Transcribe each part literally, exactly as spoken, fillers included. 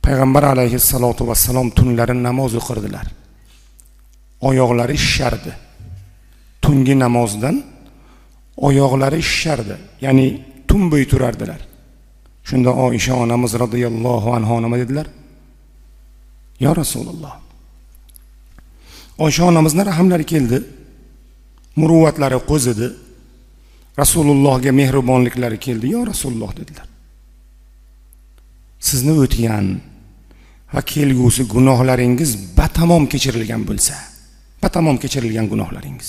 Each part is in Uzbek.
Payg'ambar alayhissalatu vassalom tunlari namoz o'qirdilar. Oyoqlari shishardi. Tungi namozdan oyoqlari shishardi. Ya'ni tun bo'yi turardilar. Shunda Oysha onamiz radhiyallohu anha nima dedilar? Ya Rasululloh. Oysha onamizning rahmlari keldi. Muruvvatlari qo'zidi. Rasulullohga mehribonliklari keldi. Ya Rasululloh dedilar. Sizni o'tgan va kelgusi gunohlaringiz batamom kechirilgan bo'lsa, batamom kechirilgan gunohlaringiz.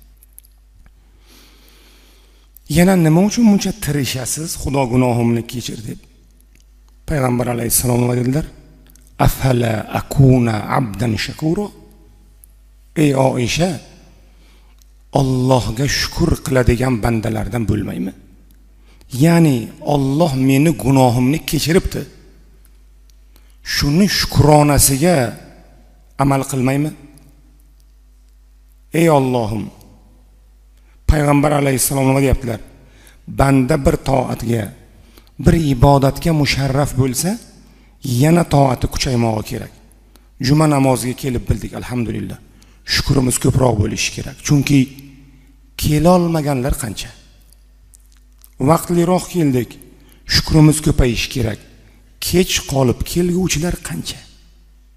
Yana nima uchun buncha tirishasiz, Xudo gunohimni kechir deb? Payg'ambar alayhissalom dedilar: "Afala akuna abdan shakura?" Ey Oysha, Allohga shukr qiladigan bandalardan bo'lmaymi? Ya'ni Alloh meni gunohimni kechiribdi. Shuni shukronasiga amal qilmaymi? Ey Allohim, Payg'ambar alayhissalom nima deyaptilar? Banda bir toatga, bir ibodatga musharraf bo'lsa, yana toati kuchaymog'i kerak. Juma namoziga kelib bildik, alhamdulillah. Shukrimiz ko'proq bo'lishi kerak. Chunki kelolmaganlar qancha. Vaqtliroq keldik, shukrimiz ko'payishi kerak. Kech qolib kelguvchilar qancha.